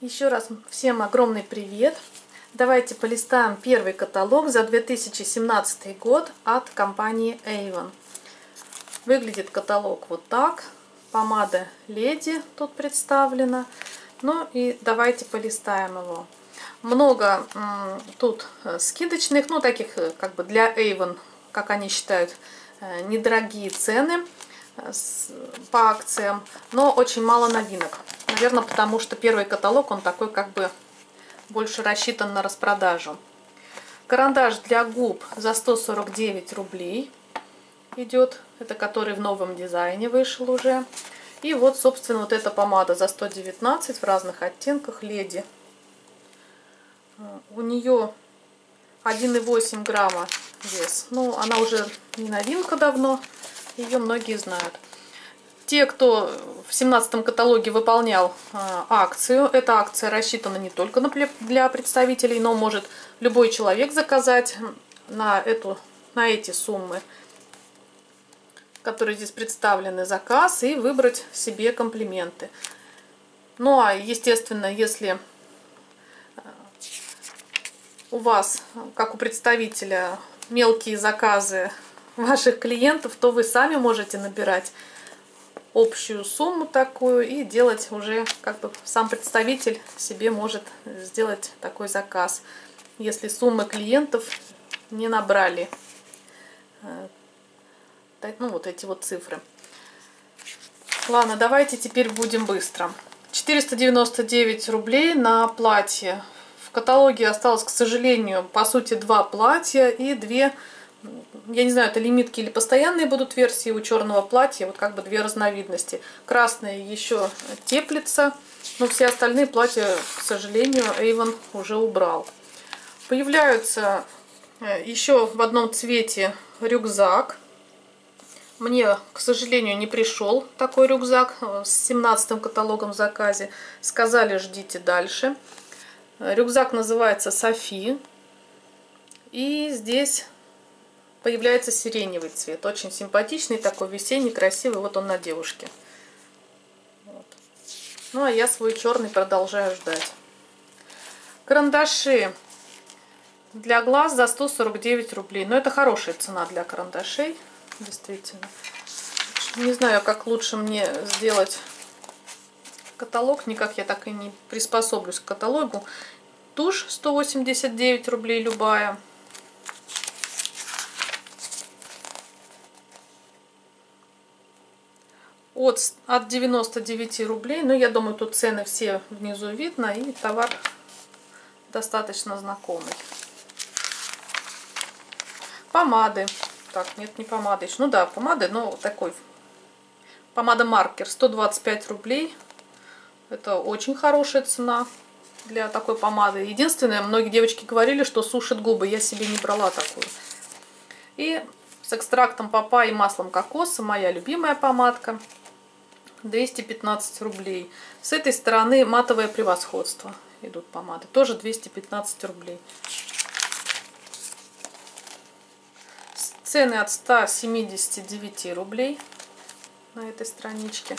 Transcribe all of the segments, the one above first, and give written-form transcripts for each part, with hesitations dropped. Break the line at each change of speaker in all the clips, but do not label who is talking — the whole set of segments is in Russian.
Еще раз всем огромный привет! Давайте полистаем первый каталог за 2017 год от компании Avon. Выглядит каталог вот так. Помада Леди тут представлена. Ну и давайте полистаем его. Много тут скидочных, ну таких как бы для Avon, как они считают, недорогие цены по акциям, но очень мало новинок. Наверное, потому что первый каталог, он такой как бы больше рассчитан на распродажу. Карандаш для губ за 149 рублей идет. Это который в новом дизайне вышел уже. И вот, собственно, вот эта помада за 119 в разных оттенках Леди. У нее 1,8 грамма вес. Ну, она уже не новинка давно. Ее многие знают. Те, кто в 2017 каталоге выполнял акцию, эта акция рассчитана не только для представителей, но может любой человек заказать на эти суммы, которые здесь представлены, заказ и выбрать себе комплименты. Ну а естественно, если у вас, как у представителя, мелкие заказы ваших клиентов, то вы сами можете набирать общую сумму такую и делать уже, как бы сам представитель себе может сделать такой заказ, если суммы клиентов не набрали ну, вот эти вот цифры. Ладно, давайте теперь будем быстро. 499 рублей на платье. В каталоге осталось, к сожалению, по сути, 2 платья и 2, я не знаю, это лимитки или постоянные будут версии у черного платья, вот как бы 2 разновидности. Красное еще теплится, но все остальные платья, к сожалению, Avon уже убрал. Появляются еще в одном цвете рюкзак. Мне, к сожалению, не пришел такой рюкзак с 17-м каталогом в заказе. Сказали, ждите дальше. Рюкзак называется Софи. И здесь появляется сиреневый цвет. Очень симпатичный, такой весенний, красивый. Вот он на девушке. Вот. Ну, а я свой черный продолжаю ждать. Карандаши для глаз за 149 рублей. Но это хорошая цена для карандашей. Действительно. Не знаю, как лучше мне сделать каталог. Никак я так и не приспособлюсь к каталогу. Тушь 189 рублей любая. От 99 рублей. Но я думаю, тут цены все внизу видно. И товар достаточно знакомый. Помады. Так, нет, не помады еще. Ну да, помады, но такой. Помада маркер 125 рублей. Это очень хорошая цена для такой помады. Единственное, многие девочки говорили, что сушит губы. Я себе не брала такую. И с экстрактом папайи и маслом кокоса моя любимая помадка. 215 рублей. С этой стороны матовое превосходство идут помады. Тоже 215 рублей. Цены от 179 рублей на этой страничке.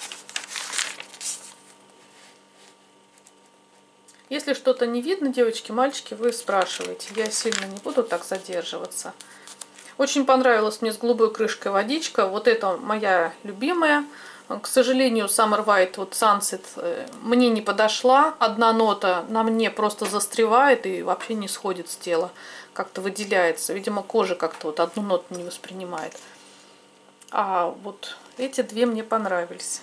Если что-то не видно, девочки, мальчики, вы спрашиваете. Я сильно не буду так задерживаться. Очень понравилась мне с голубой крышкой водичка. Вот это моя любимая. К сожалению, Summer White, вот Sunset, мне не подошла. Одна нота на мне просто застревает и вообще не сходит с тела. Как-то выделяется. Видимо, кожа как-то вот одну ноту не воспринимает. А вот эти 2 мне понравились.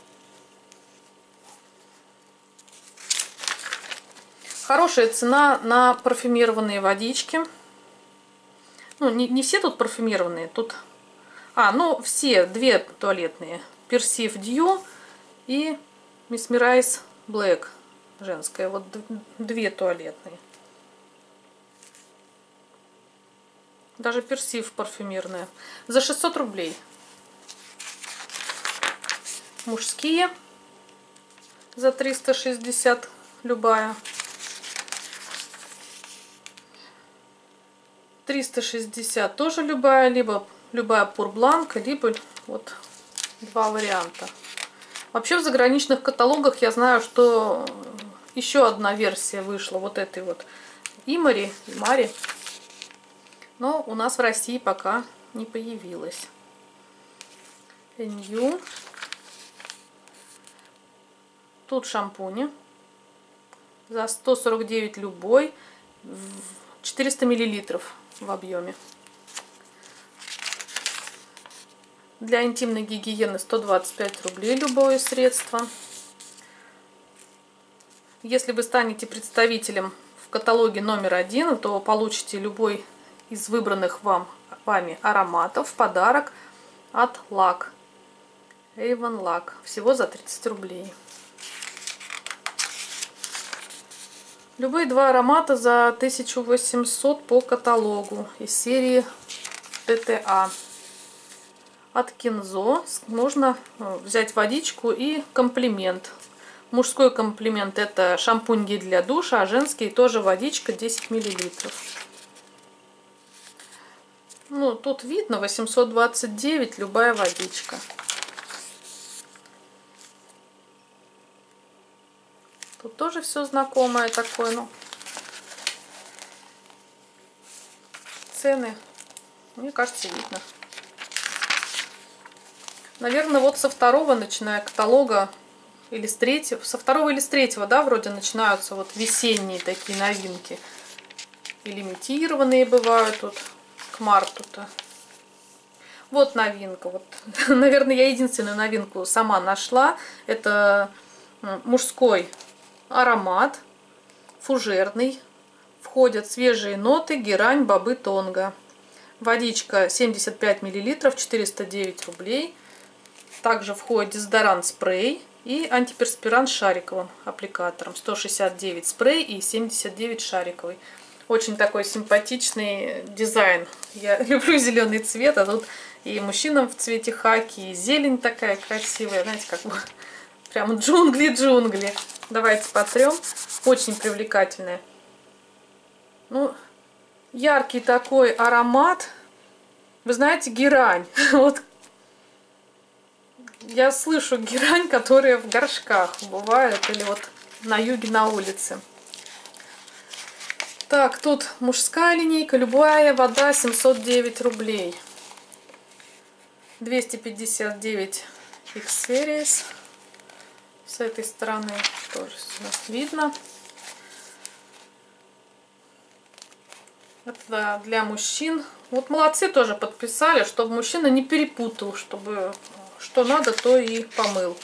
Хорошая цена на парфюмированные водички. Ну, не все тут парфюмированные. Тут... ну, все 2 туалетные. Persive Dew и Mesmerize Black женская. Вот 2 туалетные. Даже Persive парфюмерная. За 600 рублей. Мужские. За 360 любая. 360 тоже любая. Либо любая Пурбланка, либо вот 2 варианта. Вообще в заграничных каталогах я знаю, что еще одна версия вышла вот этой вот Имари, но у нас в России пока не появилась. Нью. Тут шампуни за 149 любой, 400 миллилитров в объеме. Для интимной гигиены 125 рублей любое средство. Если вы станете представителем в каталоге номер 1, то получите любой из выбранных вами ароматов в подарок от LAC. Avon LAC. Всего за 30 рублей. Любые два аромата за 1800 по каталогу из серии ТТА. От Кинзо можно взять водичку и комплимент. Мужской комплимент — это шампунь гель для душа, а женский тоже водичка 10 миллилитров. Ну, тут видно 829 любая водичка. Тут тоже все знакомое такое, ну. Цены, мне кажется, видно. Наверное, вот со второго, начиная каталога, или с третьего, со второго или с третьего, да, вроде начинаются вот весенние такие новинки. И лимитированные бывают тут к марту-то. Вот новинка. Вот. Наверное, я единственную новинку сама нашла. Это мужской аромат, фужерный. Входят свежие ноты, герань, бобы, тонго. Водичка 75 миллилитров, 409 рублей. Также входит дезодорант спрей и антиперспирант с шариковым аппликатором. 169 спрей и 79 шариковый. Очень такой симпатичный дизайн. Я люблю зеленый цвет, а тут и мужчинам в цвете хаки, и зелень такая красивая. Знаете, как бы прям джунгли-джунгли. Давайте потрем. Очень привлекательная. Ну, яркий такой аромат. Вы знаете, герань. Вот я слышу герань, которая в горшках бывает, или вот на юге на улице. Так, тут мужская линейка, любая вода 709 рублей. 259 X-Series. С этой стороны тоже все видно. Это для мужчин. Вот молодцы тоже подписали, чтобы мужчина не перепутал, чтобы что надо, то и помыл.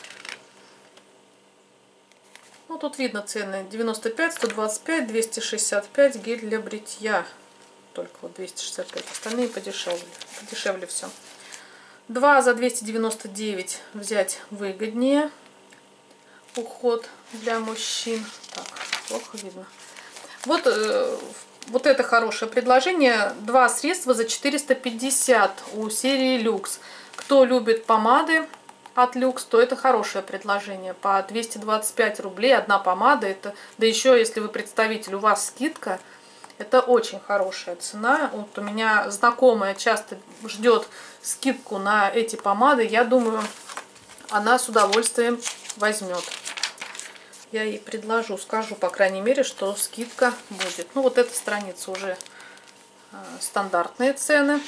Ну, тут видно цены. 95, 125, 265 гель для бритья. Только вот 265. Остальные подешевле. Подешевле все. 2 за 299 взять выгоднее. Уход для мужчин. Так, плохо видно. Вот, вот это хорошее предложение. 2 средства за 450 у серии Люкс. Кто любит помады от Люкс, то это хорошее предложение. По 225 рублей одна помада. Это, да еще, если вы представитель, у вас скидка, это очень хорошая цена. Вот у меня знакомая часто ждет скидку на эти помады. Я думаю, она с удовольствием возьмет. Я ей предложу, скажу, по крайней мере, что скидка будет. Ну, вот эта страница уже стандартные цены.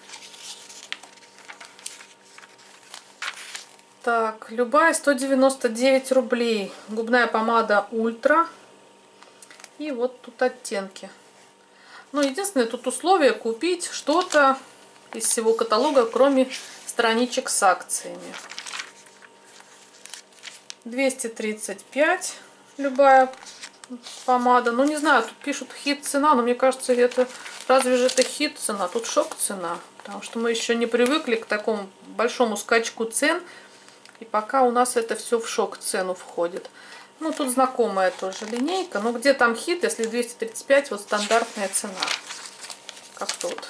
Так, любая 199 рублей. Губная помада Ультра. И вот тут оттенки. Ну, единственное, тут условие купить что-то из всего каталога, кроме страничек с акциями. 235 любая помада. Ну, не знаю, тут пишут хит цена, но мне кажется, это разве же это хит цена? Тут шок цена. Потому что мы еще не привыкли к такому большому скачку цен. И пока у нас это все в шок цену входит. Ну, тут знакомая тоже линейка. Но где там хит, если 235, вот стандартная цена. Как тут.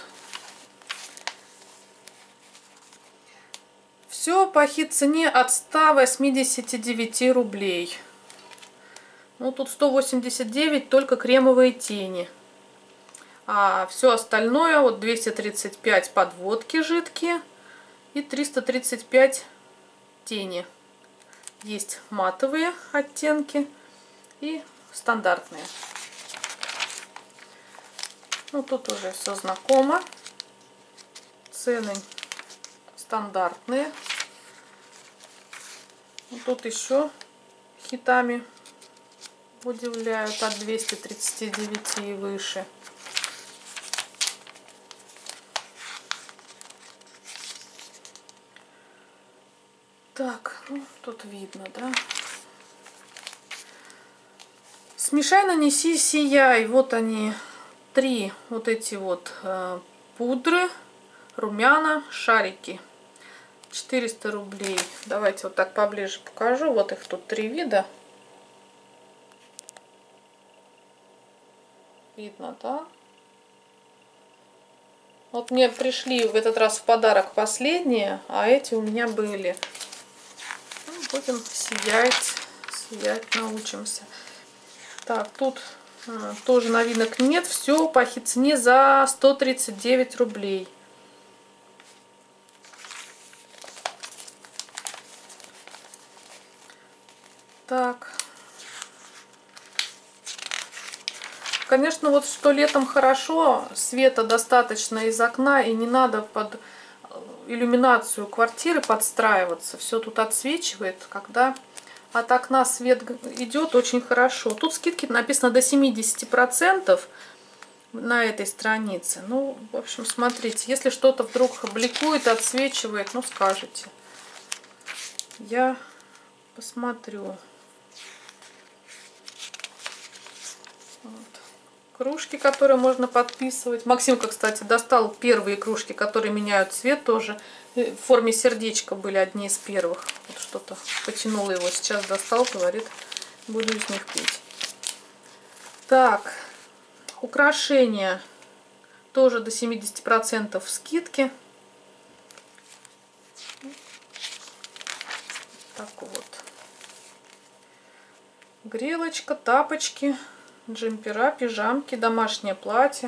Все по хит цене от 189 рублей. Ну, тут 189 только кремовые тени. А все остальное, вот 235 подводки жидкие и 335 тени. Есть матовые оттенки и стандартные. Ну, тут уже все знакомо. Цены стандартные. Тут еще хитами удивляют от 239 и выше. Так, ну, тут видно, да? Смешай, нанеси, сияй. Вот они, 3 вот эти вот пудры, румяна, шарики. 400 рублей. Давайте вот так поближе покажу. Вот их тут 3 вида. Видно, да? Вот мне пришли в этот раз в подарок последние, а эти у меня были. Ну, будем сиять, сиять научимся. Так, тут тоже новинок нет. Все по цене за 139 рублей. Так. Конечно, вот что летом хорошо, света достаточно из окна, и не надо под иллюминацию квартиры подстраиваться. Все тут отсвечивает, когда от окна свет идет, очень хорошо. Тут скидки написано до 70% на этой странице. Ну, в общем, смотрите, если что-то вдруг бликует, отсвечивает, ну, скажите. Я посмотрю. Кружки, которые можно подписывать. Максимка, кстати, достал первые кружки, которые меняют цвет тоже. В форме сердечка были одни из первых. Вот что-то потянуло его. Сейчас достал, говорит, буду из них пить. Так, украшения тоже до 70% скидки. Так вот. Грелочка, тапочки. Джемпера, пижамки, домашнее платье.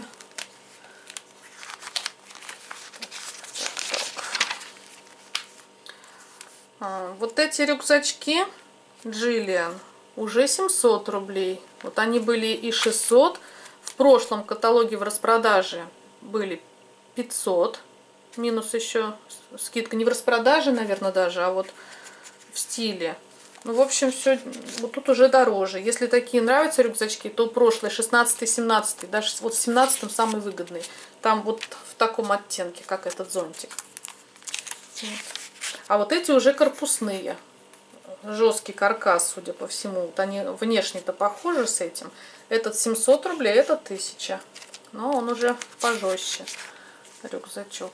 Вот эти рюкзачки Джиллиан уже 700 рублей. Вот они были и 600. В прошлом каталоге в распродаже были 500. Минус еще скидка не в распродаже, наверное, даже, а вот в стиле. Ну, в общем, все вот тут уже дороже. Если такие нравятся рюкзачки, то прошлый, 16-17, даже вот в 17 самый выгодный. Там вот в таком оттенке, как этот зонтик. Вот. А вот эти уже корпусные. Жесткий каркас, судя по всему. Вот они внешне-то похожи с этим. Этот 700 рублей, этот 1000. Но он уже пожестче, рюкзачок.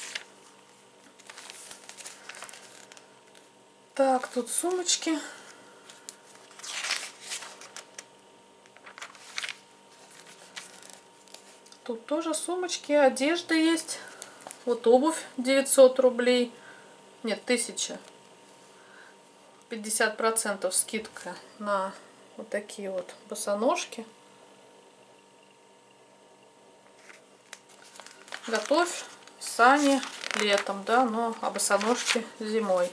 Так, тут сумочки. Тут тоже сумочки, одежда есть. Вот обувь 900 рублей. Нет, 1000. 50% скидка на вот такие вот босоножки. Готовь сани летом, да, но а босоножки зимой.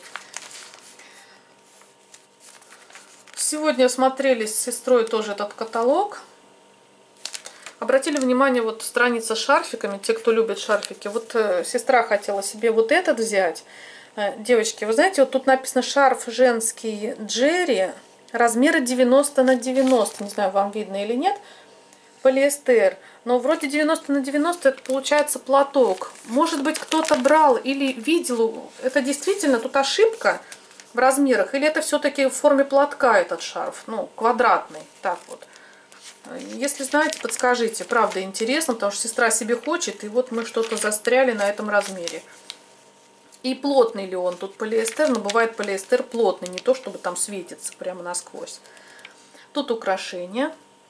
Сегодня смотрели с сестрой тоже этот каталог. Обратили внимание, вот страница с шарфиками, те, кто любит шарфики. Вот сестра хотела себе вот этот взять. Девочки, вы знаете, вот тут написано шарф женский Джерри, размера 90 на 90. Не знаю, вам видно или нет. Полиэстер. Но вроде 90 на 90 это получается платок. Может быть, кто-то брал или видел. Это действительно тут ошибка в размерах, или это все-таки в форме платка этот шарф, ну, квадратный, так вот. Если знаете, подскажите, правда интересно, потому что сестра себе хочет, и вот мы что-то застряли на этом размере. И плотный ли он, тут полиэстер, но бывает полиэстер плотный, не то чтобы там светится прямо насквозь. Тут украшения.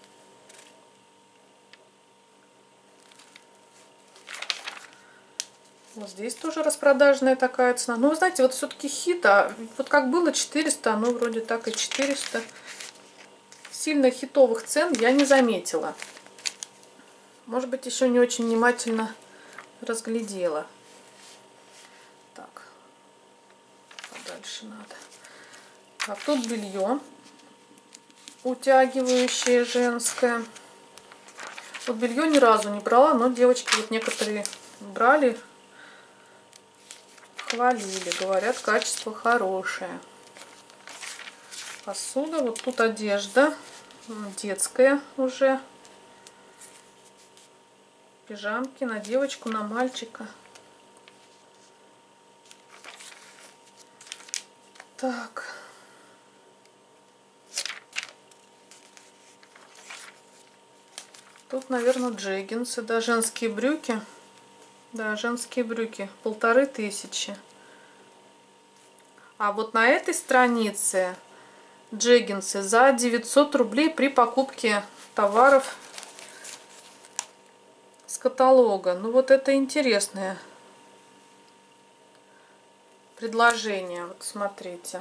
Вот здесь тоже распродажная такая цена. Ну, вы знаете, вот все-таки хит, а вот как было 400, оно вроде так и 400. Сильно хитовых цен я не заметила. Может быть, еще не очень внимательно разглядела. Так, подальше надо. Так, тут белье. утягивающее женское. Вот белье ни разу не брала, но девочки вот некоторые брали, хвалили, говорят, качество хорошее. Посуда, вот тут одежда детская уже. Пижамки на девочку, на мальчика. Так. Тут, наверное, джеггинсы, да, женские брюки. Да, женские брюки, 1500. А вот на этой странице джеггинсы за 900 рублей при покупке товаров с каталога. Ну вот это интересное предложение. Вот смотрите.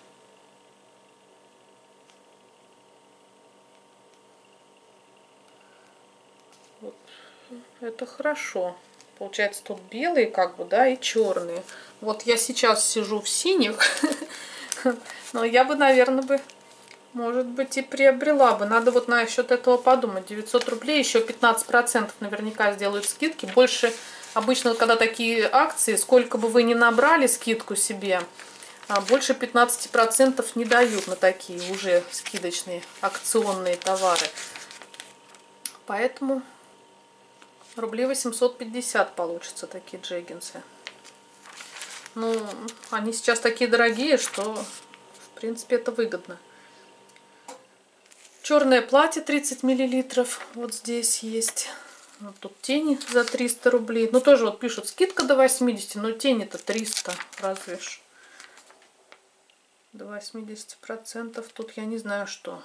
Вот. Это хорошо. Получается, тут белые, как бы, да, и черные. Вот я сейчас сижу в синих, но я бы, наверное, может быть, и приобрела бы. Надо вот насчет этого подумать. 900 рублей, еще 15% наверняка сделают скидки. Больше обычно, когда такие акции, сколько бы вы ни набрали скидку себе, больше 15% не дают на такие уже скидочные акционные товары. Поэтому рублей 850 получится такие джеггинсы. Ну, они сейчас такие дорогие, что, в принципе, это выгодно. Черное платье 30 мл. Вот здесь есть. Вот тут тени за 300 рублей. Ну, тоже вот пишут скидка до 80, но тени-то 300 разве ж. До 80%. Тут я не знаю, что.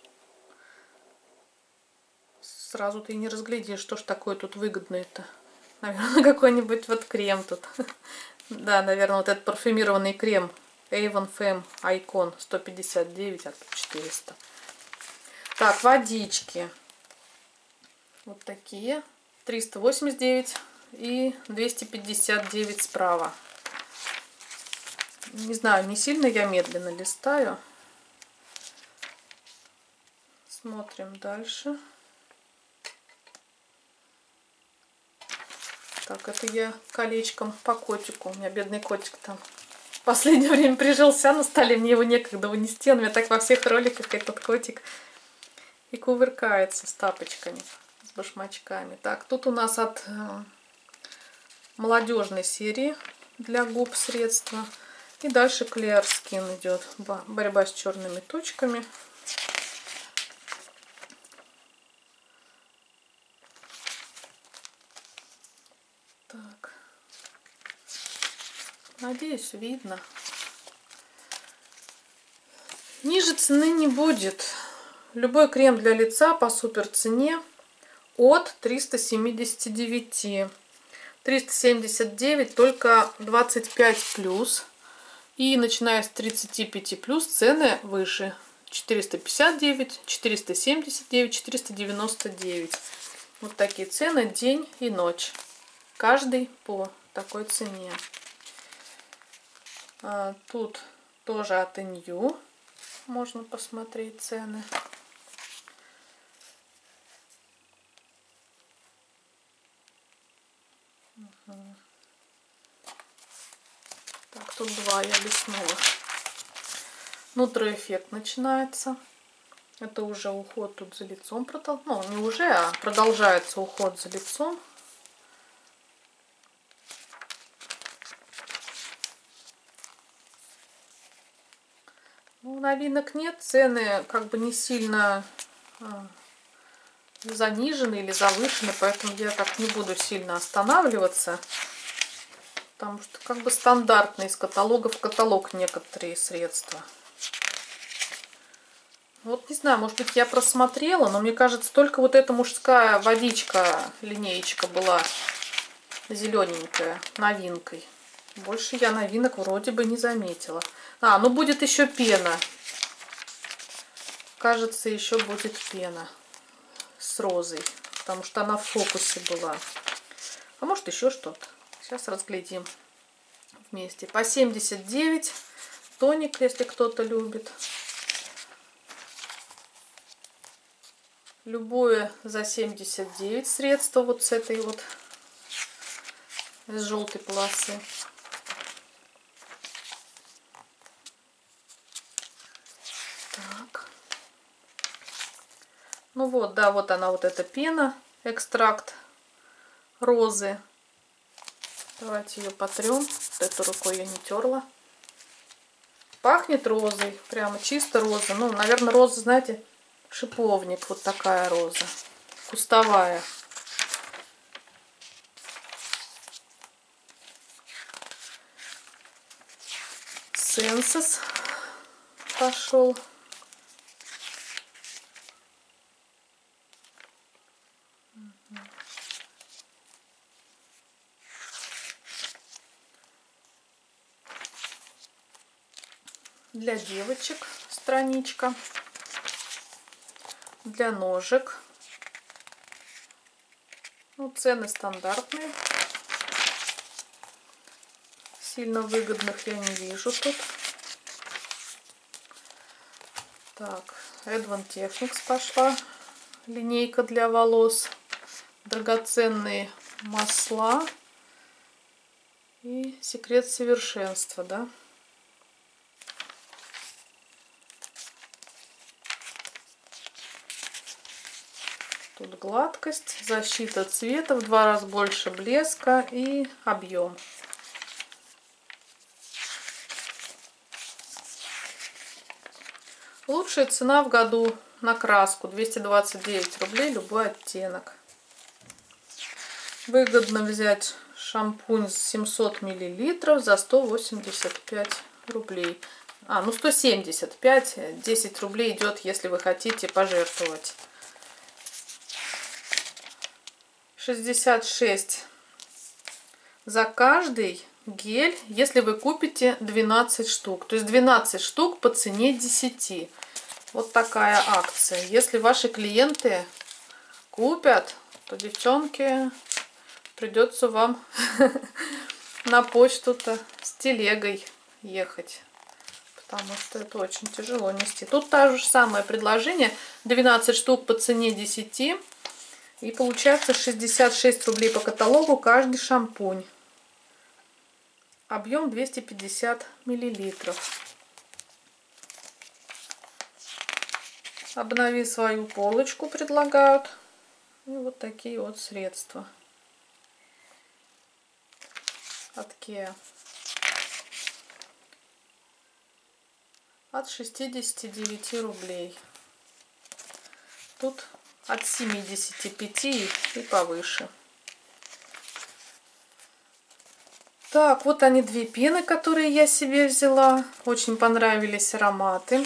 Сразу ты не разглядишь, что ж такое тут выгодное-то. Наверное, какой-нибудь вот крем тут. Да, наверное, вот этот парфюмированный крем Avon Femme Icon 159, а тут 400. Так, водички. Вот такие. 389 и 259 справа. Не знаю, не сильно я медленно листаю. Смотрим дальше. Так, это я колечком по котику. У меня бедный котик там в последнее время прижился на столе. Мне его некогда унести. Он у меня так во всех роликах, этот котик, и кувыркается с тапочками, с башмачками. Так, тут у нас от молодежной серии для губ средства. И дальше Clear Skin идет. Борьба с черными точками. Так. Надеюсь, видно. Ниже цены не будет. Любой крем для лица по супер цене от 379. 379 только 25+. И начиная с 35+, цены выше. 459, 479, 499. Вот такие цены день и ночь. Каждый по такой цене. Тут тоже от Inyu можно посмотреть цены. Так, тут два я листнула. Нутроэффект начинается. Это уже уход тут за лицом. Ну, не уже, а продолжается уход за лицом. Ну, новинок нет. Цены как бы не сильно занижены или завышены. Поэтому я так не буду сильно останавливаться. Потому что как бы стандартные из каталога в каталог некоторые средства. Вот не знаю, может быть, я просмотрела, но мне кажется, только вот эта мужская водичка, линеечка была зелененькая, новинкой. Больше я новинок вроде бы не заметила. Ну будет еще пена. Кажется, еще будет пена с розой, потому что она в фокусе была. А может еще что-то. Сейчас разглядим вместе. По 79 тоник, если кто-то любит. Любое за 79 средство вот с этой вот, с желтой полосы. Так. Ну вот, да, вот она, вот эта пена, экстракт розы. Давайте ее потрем. Вот эту рукой я не терла. Пахнет розой, прямо чисто роза. Ну, наверное, роза, знаете, шиповник. Вот такая роза, кустовая. Сенсес пошел. Для девочек страничка. Для ножек. Ну, цены стандартные. Сильно выгодных я не вижу тут. Так, Edvan Technics пошла. Линейка для волос. Драгоценные масла. И секрет совершенства, да. Тут гладкость, защита цвета, в 2 раза больше блеска и объем. Лучшая цена в году на краску 229 рублей, любой оттенок. Выгодно взять шампунь 700 мл за 185 рублей. Ну 175, 10 рублей идет, если вы хотите пожертвовать. 66 за каждый гель, если вы купите 12 штук. То есть 12 штук по цене 10. Вот такая акция. Если ваши клиенты купят, то, девчонки, придется вам на почту-то с телегой ехать. Потому что это очень тяжело нести. Тут то же самое предложение. 12 штук по цене 10. И получается 66 рублей по каталогу каждый шампунь. Объем 250 миллилитров. Обнови свою полочку предлагают. И вот такие вот средства от Kia. От 69 рублей. Тут от 75 и повыше. Так, вот они, две пены, которые я себе взяла. Очень понравились ароматы.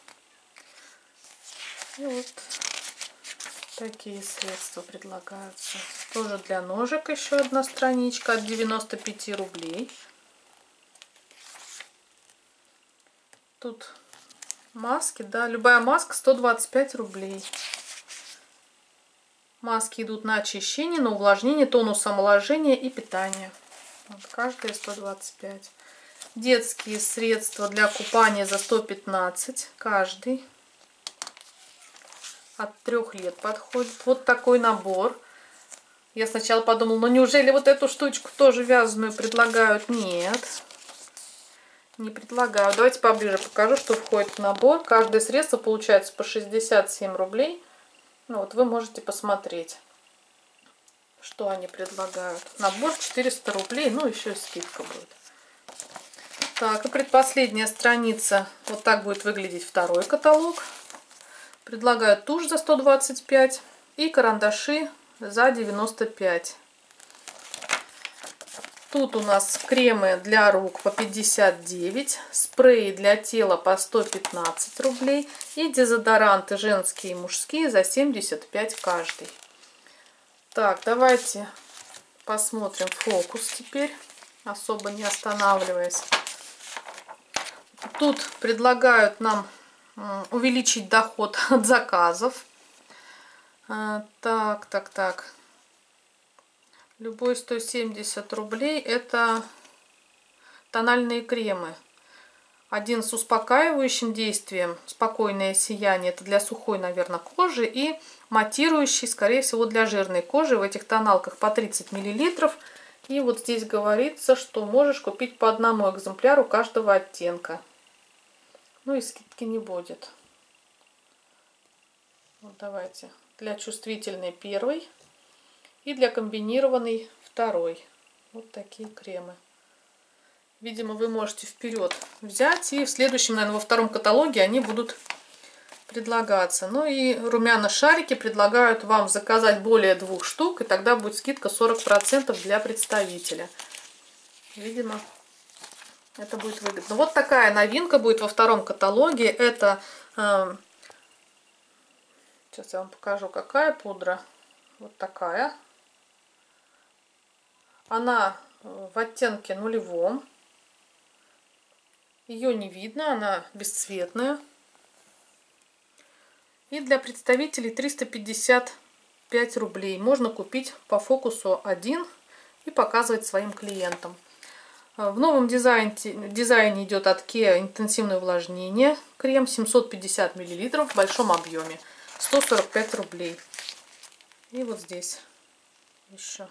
И вот такие средства предлагаются. Тоже для ножек еще одна страничка от 95 рублей. Тут маски, да, любая маска 125 рублей. Маски идут на очищение, на увлажнение, тонус, омоложение и питание. Вот, каждая 125. Детские средства для купания за 115 каждый. От 3 лет подходит. Вот такой набор. Я сначала подумала, ну неужели вот эту штучку тоже вязаную предлагают? Нет, не предлагаю. Давайте поближе покажу, что входит в набор. Каждое средство получается по 67 рублей. Ну вот вы можете посмотреть, что они предлагают. Набор 400 рублей, ну еще и скидка будет. Так, и предпоследняя страница. Вот так будет выглядеть второй каталог. Предлагают тушь за 125 и карандаши за 95. Тут у нас кремы для рук по 59, спреи для тела по 115 рублей и дезодоранты женские и мужские за 75 каждый. Так, давайте посмотрим фокус теперь, особо не останавливаясь. Тут предлагают нам увеличить доход от заказов. Так. Любой 170 рублей. Это тональные кремы. Один с успокаивающим действием, спокойное сияние, это для сухой, наверное, кожи, и матирующий, скорее всего, для жирной кожи. В этих тоналках по 30 мл. И вот здесь говорится, что можешь купить по одному экземпляру каждого оттенка. Ну и скидки не будет. Вот давайте. Для чувствительной первый и для комбинированной второй. Вот такие кремы. Видимо, вы можете вперед взять, и в следующем, наверное, во втором каталоге они будут предлагаться. Ну и румяна-шарики предлагают вам заказать более 2 штук, и тогда будет скидка 40% для представителя. Видимо, это будет выгодно. Вот такая новинка будет во втором каталоге. Это, сейчас я вам покажу, какая пудра. Вот такая. Она в оттенке нулевом. Ее не видно, она бесцветная. И для представителей 355 рублей. Можно купить по фокусу один и показывать своим клиентам. В новом дизайне идет от Kia интенсивное увлажнение. Крем 750 мл в большом объеме. 145 рублей. И вот здесь еще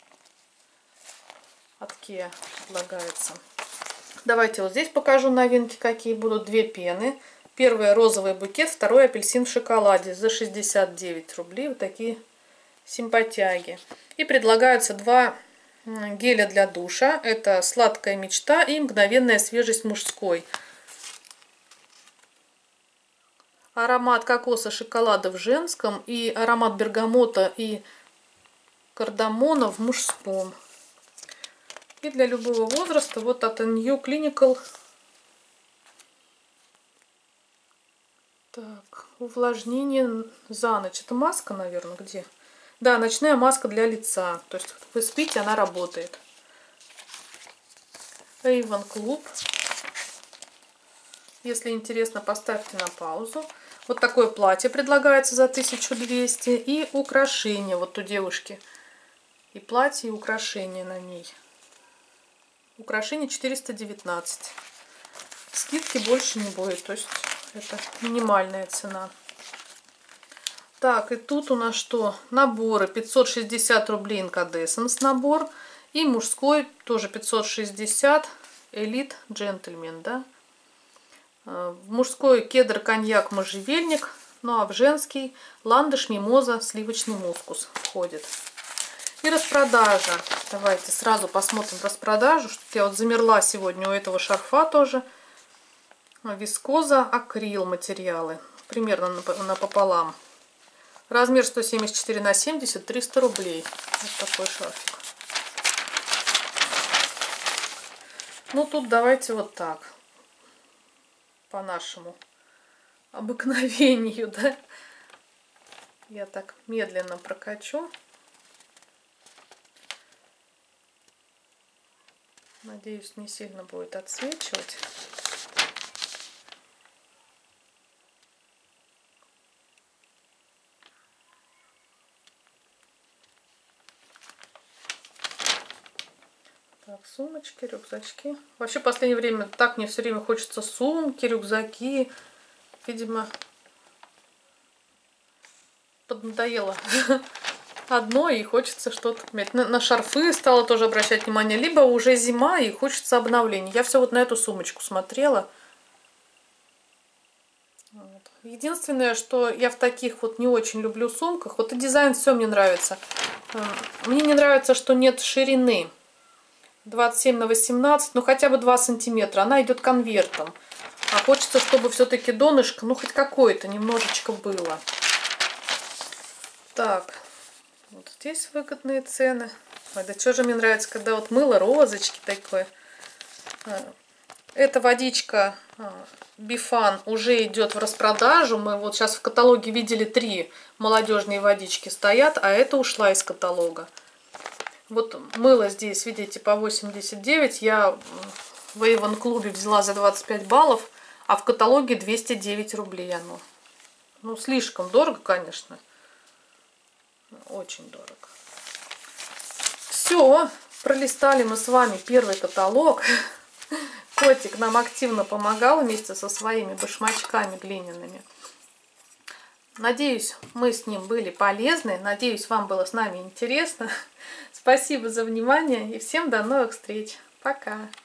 от Kia предлагается. Давайте вот здесь покажу новинки, какие будут. 2 пены. Первый розовый букет, второй апельсин в шоколаде за 69 рублей. Вот такие симпатяги. И предлагаются 2 геля для душа. Это сладкая мечта и мгновенная свежесть мужской. Аромат кокоса, шоколада в женском и аромат бергамота и кардамона в мужском. И для любого возраста вот от New Clinical. Так, увлажнение за ночь. Это маска, наверное, где? Да, ночная маска для лица. То есть вы спите, она работает. Avon Club. Если интересно, поставьте на паузу. Вот такое платье предлагается за 1200. И украшения вот у девушки. И платье, и украшения на ней. Украшение 419. Скидки больше не будет. То есть это минимальная цена. Так, и тут у нас что? Наборы. 560 рублей Incandescence набор. И мужской тоже 560. Элит Джентльмен, да? В мужской кедр, коньяк, можжевельник. Ну а в женский ландыш, мимоза, сливочный мускус входит. И распродажа. Давайте сразу посмотрим распродажу. Я вот замерла сегодня у этого шарфа тоже. Вискоза, акрил материалы. Примерно напополам. Размер 174 на 70, 300 рублей. Вот такой шарфик. Ну тут давайте вот так. По нашему обыкновению, да. Я так медленно прокачу. Надеюсь, не сильно будет отсвечивать. Так, сумочки, рюкзачки. Вообще, в последнее время так мне все время хочется сумки, рюкзаки. Видимо, поднадоело одно и хочется что-то иметь. На шарфы стала тоже обращать внимание. Либо уже зима и хочется обновления. Я все вот на эту сумочку смотрела. Вот. Единственное, что я в таких вот не очень люблю сумках. Вот и дизайн все мне нравится. Мне не нравится, что нет ширины. 27 на 18, ну хотя бы 2 сантиметра. Она идет конвертом. А хочется, чтобы все-таки донышко, ну хоть какое-то немножечко было. Так. Вот здесь выгодные цены. Ой, да что же мне нравится, когда вот мыло, розочки такое. Эта водичка Бифан уже идет в распродажу. Мы вот сейчас в каталоге видели 3 молодежные водички стоят, а это ушла из каталога. Вот мыло здесь, видите, по 89. Я в Avon клубе взяла за 25 баллов, а в каталоге 209 рублей оно. Ну, слишком дорого, конечно. Очень дорого. Все, пролистали мы с вами первый каталог. котик нам активно помогал вместе со своими башмачками глиняными. Надеюсь, мы с ним были полезны. Надеюсь, вам было с нами интересно. Спасибо за внимание и всем до новых встреч. Пока!